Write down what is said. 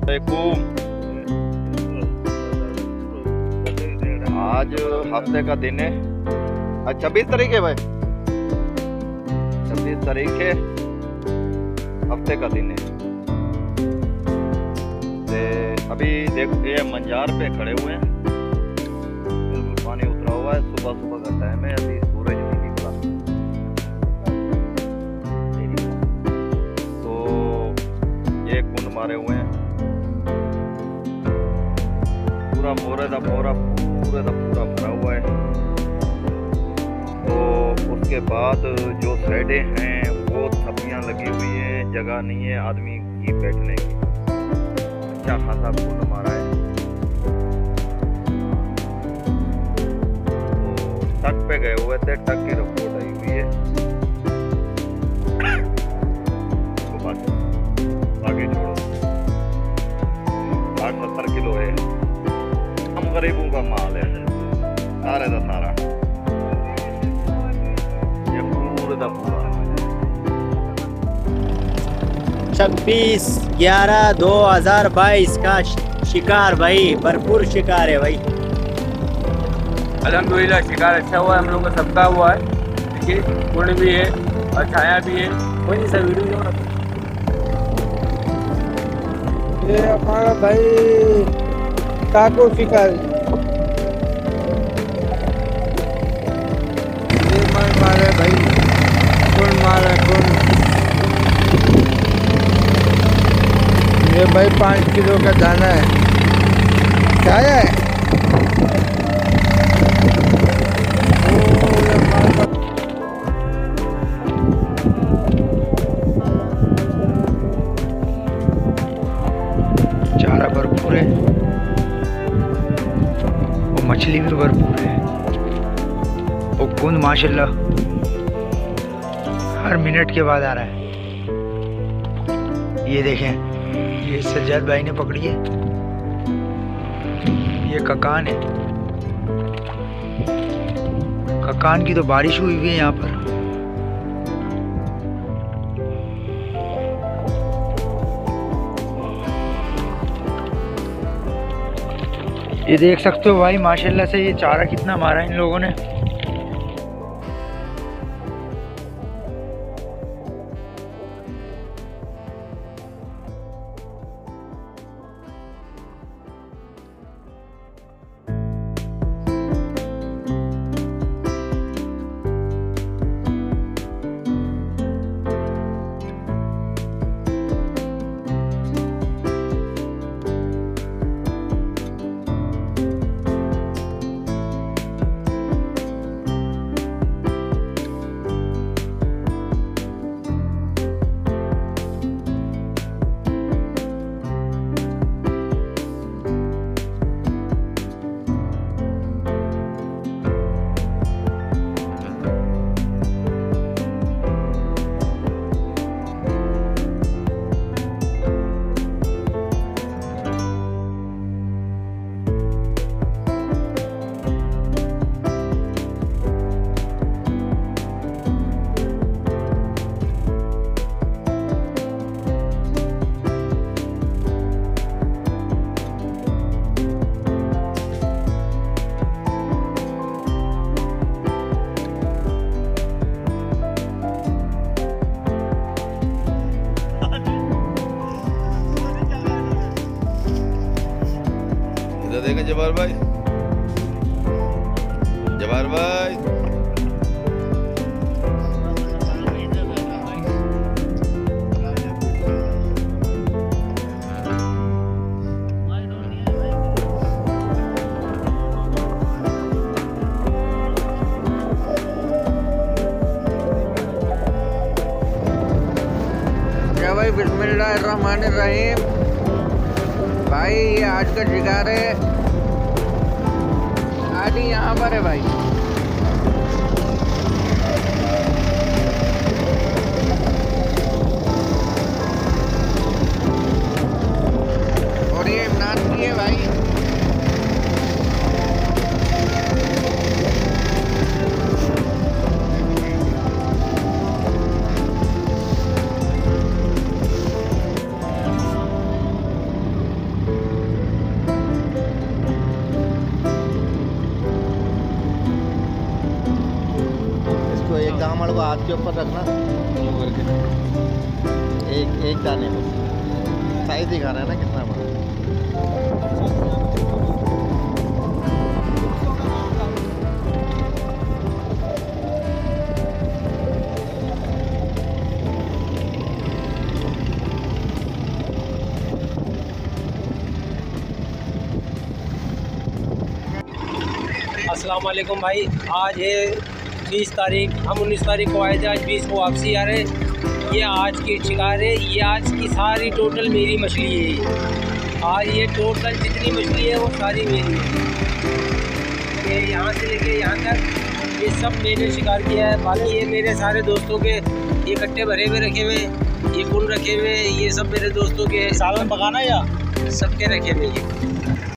आज हफ्ते का दिन है। आज 26 तारीख है भाई, 26 तारीख है, हफ्ते का दिन है। अभी देखो ये मंजार पे खड़े हुए हैं, बिल्कुल पानी उतरा हुआ है। सुबह सुबह का टाइम है, अभी सूरज नहीं निकला। तो ये कुंड मारे हुए हैं, पूरा पूरा पूरा भरा हुआ है। तो उसके बाद जो साइडें हैं वो थप्पियाँ लगी हुई हैं, जगह नहीं है आदमी की बैठने की। अच्छा खासा कुंड मारा है। तो तट पे गए हुए थे, तट की रिपोर्ट आई हुई है। तो बस आगे छोड़ो, 60-70 किलो है। हम गरीबों का माल है सारे का सारा, ये पूरा का पूरा। 26/11/2022 का शिकार भाई, भरपूर शिकार है भाई। अल्हम्दुलिल्लाह शिकार अच्छा हुआ है, हम लोग का सबका हुआ है। देखिए कुंड भी है और छाया भी है। कोई नहीं सर वीडियो ये हमारा भाई काको शिकार मारे भाई, कौन मारा कौन। ये भाई 5 किलो का दाना है, क्या है? चारा भरपूर है और मछली भी भरपूर है और कुंद माशाल्लाह हर मिनट के बाद आ रहा है। ये देखें, ये सज्जाद भाई ने पकड़ी है, ये ककान है। ककान की तो बारिश हुई हुई है यहाँ पर। ये देख सकते हो भाई माशाल्लाह से ये चारा कितना मारा इन लोगों ने। देखें जवाहर भाई, जवाहर भाई क्या भाई, बिस्मिल्लाहिर्रहमानिर्रहीम। भाई ये आज का शिकार है, आज ही यहाँ पर है भाई। और ये इमरान की है भाई। कमर को हाथ के ऊपर रखना, एक दाने में साइज दिखा रहा है ना कितना बड़ा। अस्सलाम वालेकुम भाई। आज है 20 तारीख, हम 19 तारीख को आए थे, आज 20 को वापसी आ रहे। ये आज की शिकार है, ये आज की सारी टोटल मेरी मछली है। आज ये टोटल जितनी मछली है वो सारी मेरी है। ये यहाँ से लेके यहाँ तक ये सब मैंने शिकार किया है। बाकी ये मेरे सारे दोस्तों के ये कट्टे भरे हुए रखे हुए, ये कुल रखे हुए, ये सब मेरे दोस्तों के। सालन पकाना या सबके रखे हुए ये।